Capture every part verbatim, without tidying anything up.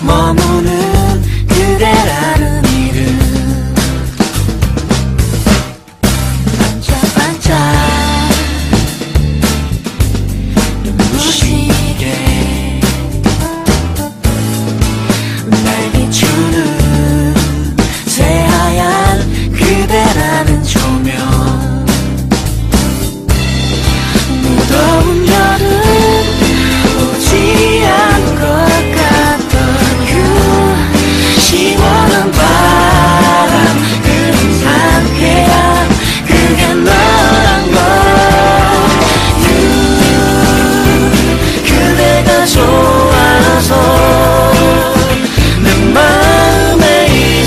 머무는 그대라는 이름 반짝반짝 눈부시게 날 비추는 새하얀 그대라는 조명 무더운 여름 오지 않을 것 같던 그 시원한 바람 그 상쾌함 그게 너란 걸 그대가 좋아서 내 마음에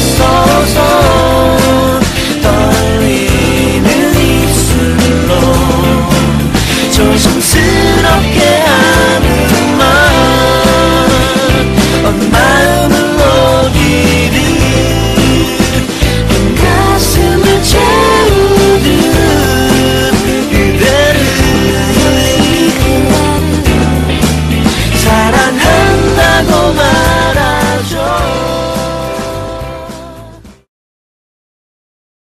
있어서 떨리는 입술로 조심